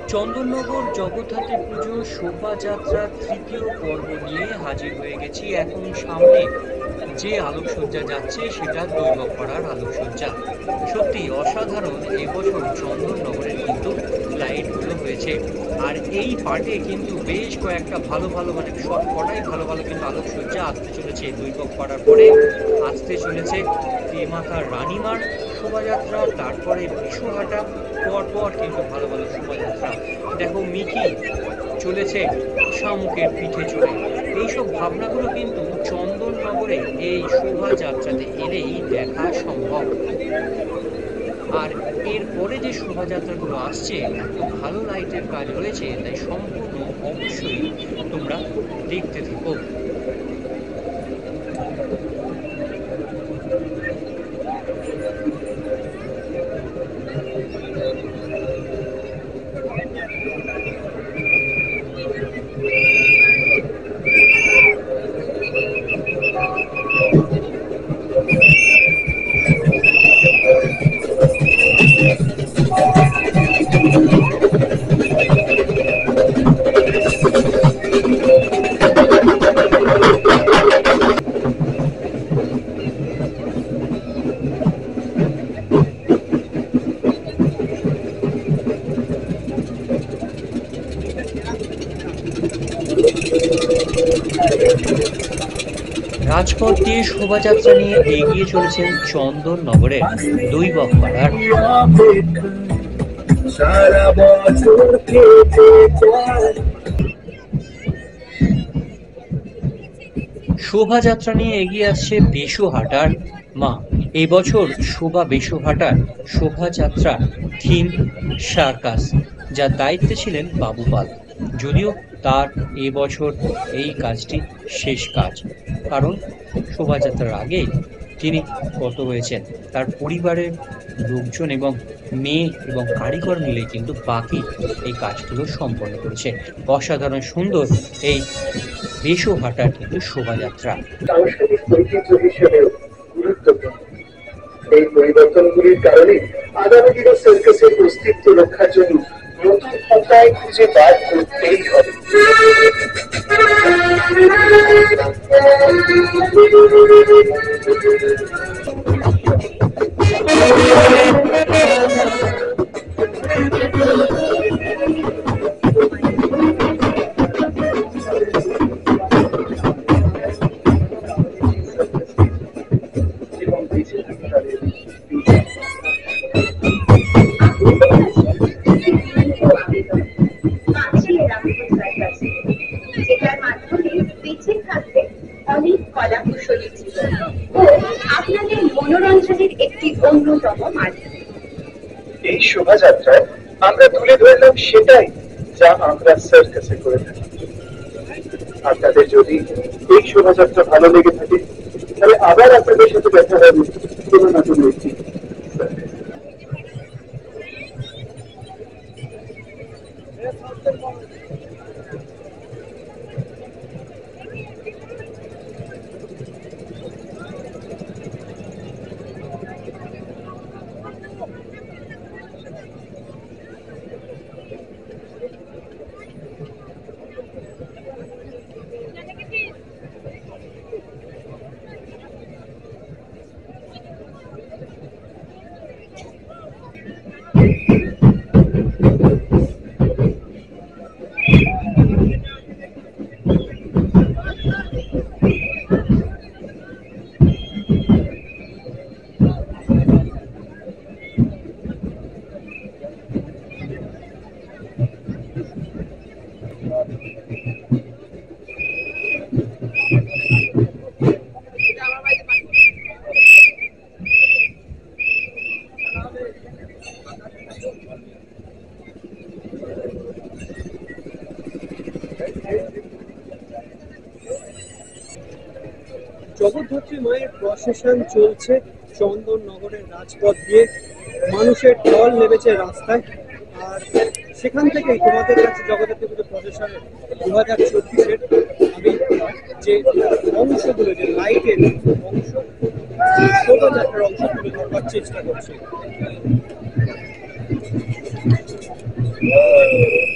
চন্দননগর জগদ্ধাত্রী পুজো শোভাযাত্রার তৃতীয় পর্ব নিয়ে হাজির হয়ে গেছি। এখন সামনে যে আলোকসজ্জা যাচ্ছে সেটা দৈবপাড়ার আলোকসজ্জা। সত্যি অসাধারণ এবছর চন্দননগরের কিন্তু লাইটগুলো হয়েছে। আর এই পার্টে কিন্তু বেশ কয়েকটা ভালো মানে সব কটাই ভালো কিন্তু আলোকসজ্জা আসতে চলেছে। দৈবপাড়ার পরে আসতে চলেছে মাতা রানীমার শোভাযাত্রা, তারপরে বিশুহাটা, পর কিন্তু ভালো শোভাযাত্রা। দেখো মিকি চলেছে শামুকের পিঠে চড়ে। এইসব ভাবনাগুলো কিন্তু চন্দননগরে এই শোভাযাত্রাতে এলেই দেখা সম্ভব। আর এরপরে যে শোভাযাত্রাগুলো আসছে এত ভালো লাইটের কাজ রয়েছে, তাই সম্পূর্ণ অবশ্যই তোমরা দেখতে থেকো। রাজপথ দিয়ে শোভাযাত্রা নিয়ে এগিয়ে চলেছেন চন্দননগরের দৈবপাড়ার। শোভাযাত্রা নিয়ে এগিয়ে আসছে বেশুহাটার মা। এই বছর বেশুহাটার শোভাযাত্রা থিম সার্কাস, যার দায়িত্বে ছিলেন বাবু পাল। যদিও তার এবছর এই কাজটি শেষ কাজ, কারণ শোভাযাত্রার আগে তিনি গত হয়েছেন। তার পরিবারের লোকজন এবং মেয়ে এবং কারিগর মিলে কিন্তু বাকি এই কাজগুলো সম্পন্ন করেছে। অসাধারণ সুন্দর এই বেশুহাটার কিন্তু শোভাযাত্রা। সাংস্কৃতিক ঐতিহ্য হিসেবেও গুরুত্বপূর্ণ। এই পরিবর্তনগুলির কারণে আগামী দিনে সার্কাসের অস্তিত্ব রক্ষার জন্য নতুন উপায় খুঁজে বার করতেই হবে। মনোরঞ্জনের একটি অন্যতম মাধ্যম এই শোভাযাত্রায় আমরা তুলে ধরলাম সেটাই যা আমরা সার্কাসে করে থাকি। আপনাদের যদি এই শোভাযাত্রা ভালো লেগে থাকে, তাহলে আবার আপনাদের সাথে দেখা হবে কোনো না কোনো একটি জগদ্ধাত্রী মায়ের প্রসেশন চলছে চন্দননগরের রাজপথ দিয়ে। মানুষের ঢল নেমেছে রাস্তায়। আর সেখান থেকেই তোমাদের কাছে জগদ্ধাত্রী পুজো প্রসেশনের 2024-এর আমি যে অংশগুলো, যে লাইটের অংশ, শোভাযাত্রার অংশ তুলে ধরবার চেষ্টা করছি।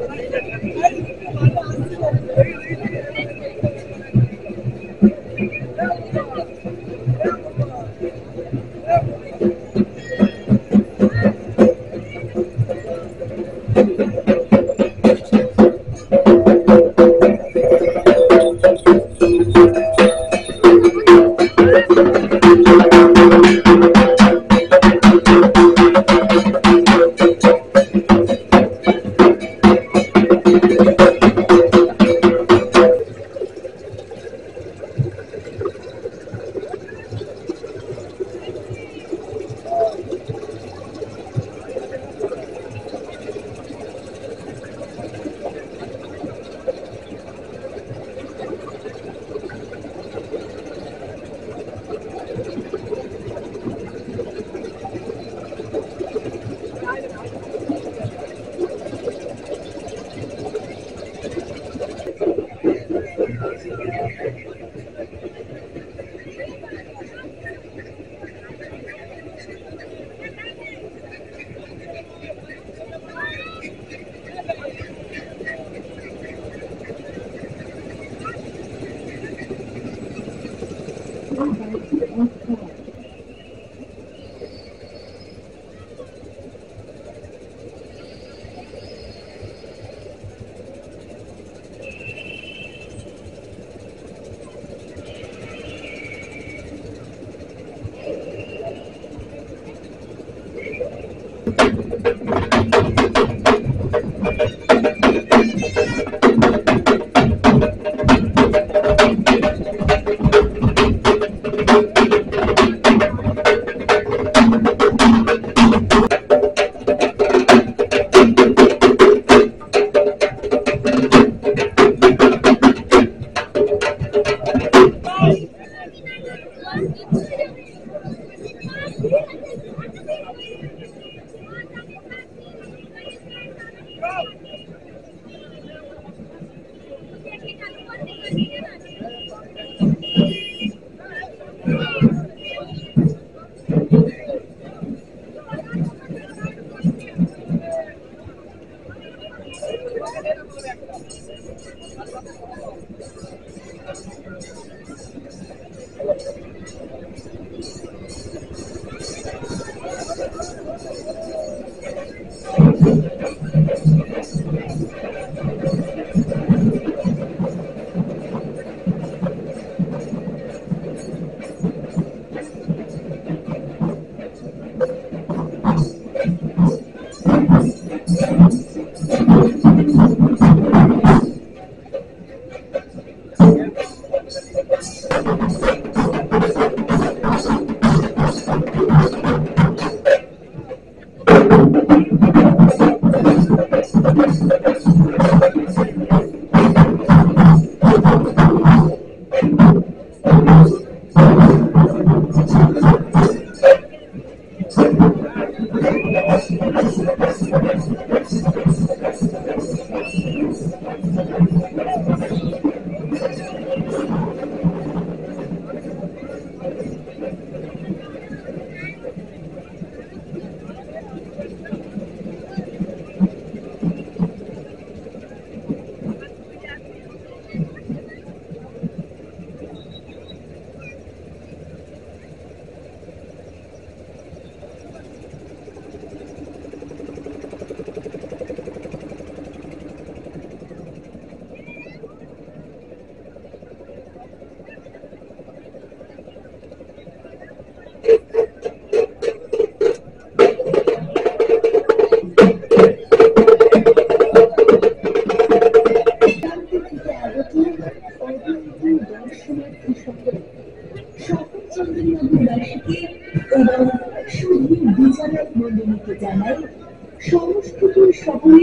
সংস্কৃতির শহরে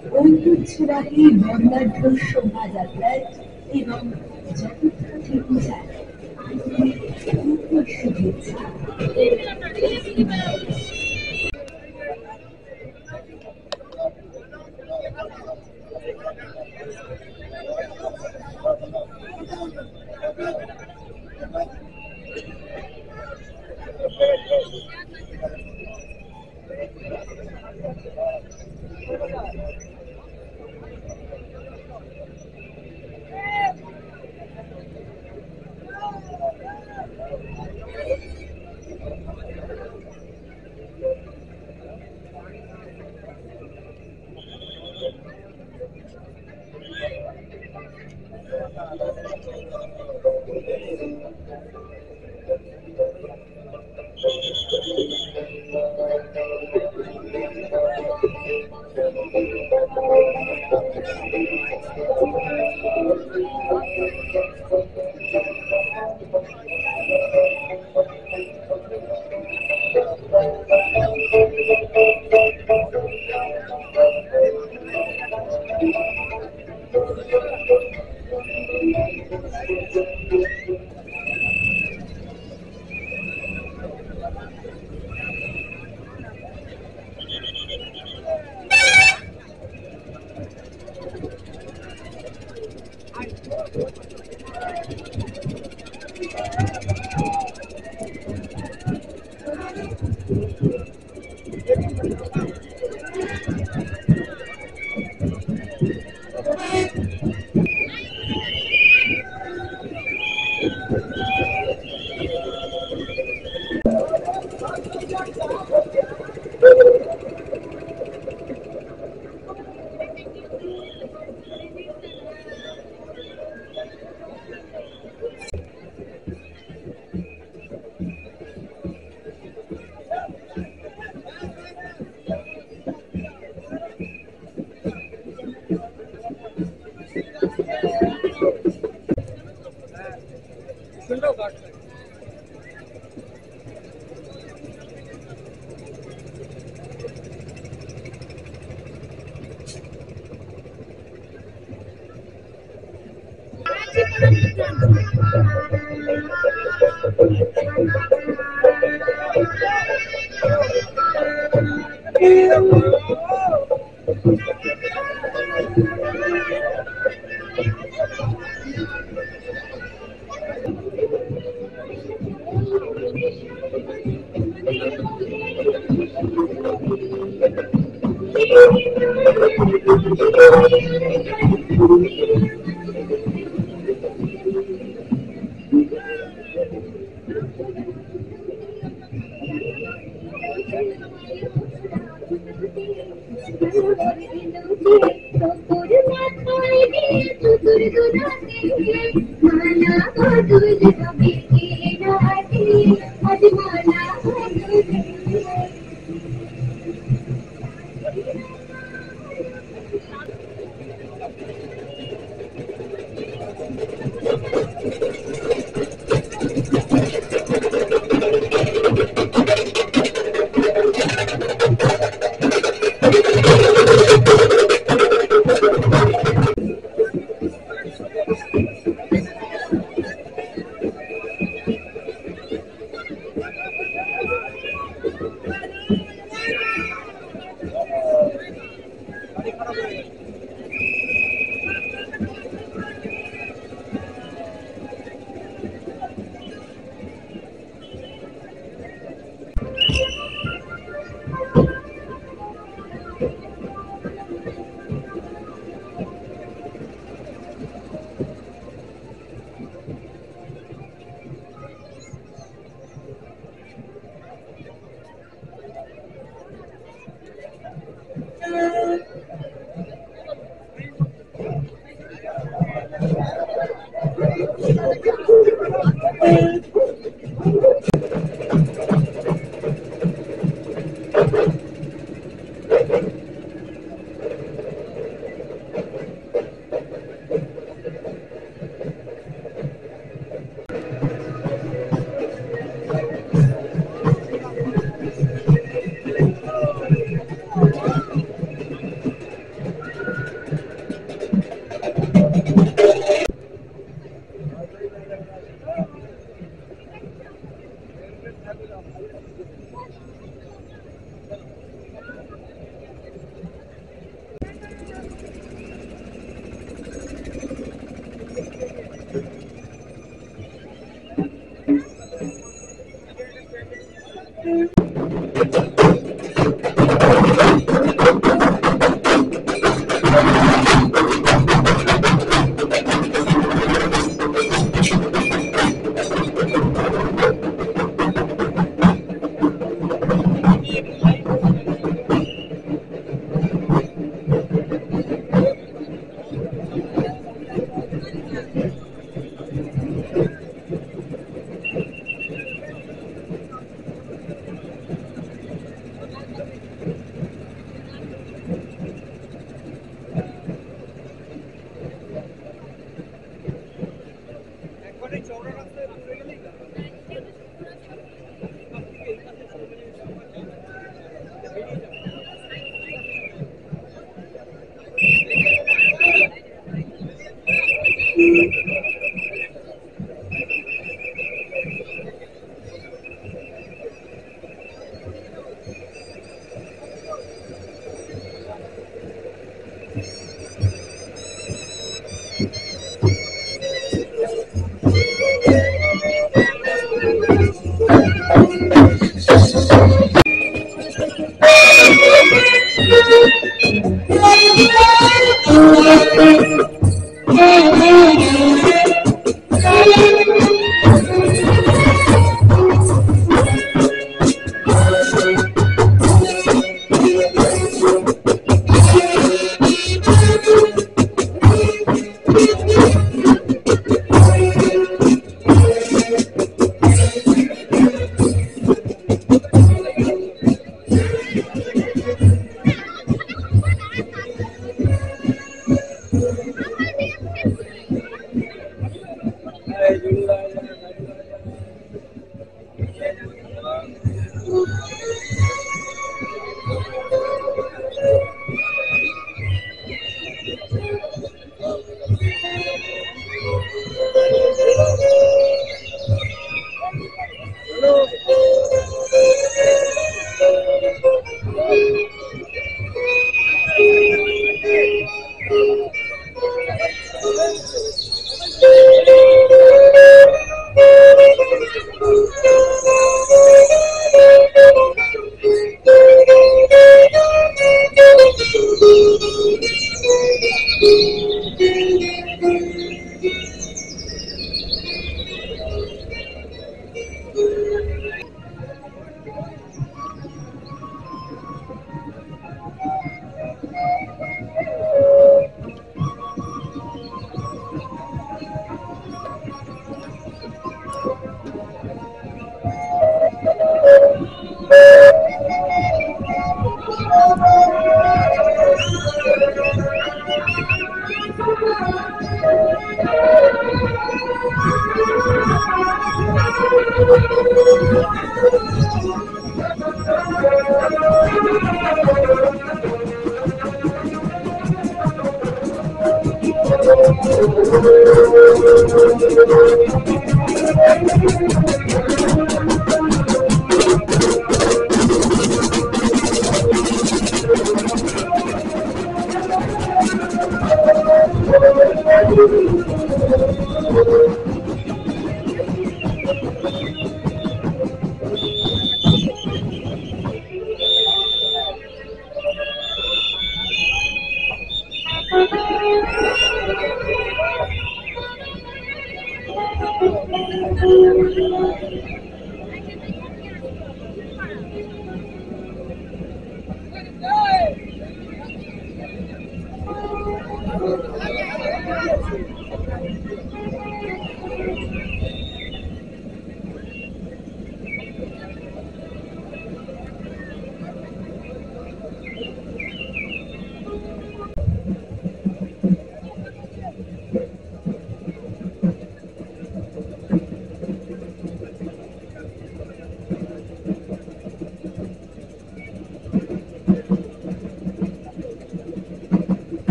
ঐতিহ্যবাহী বর্ণাঢ্য শোভাযাত্রায় এবং জগদ্ধাত্রী পূজায় শুভেচ্ছা।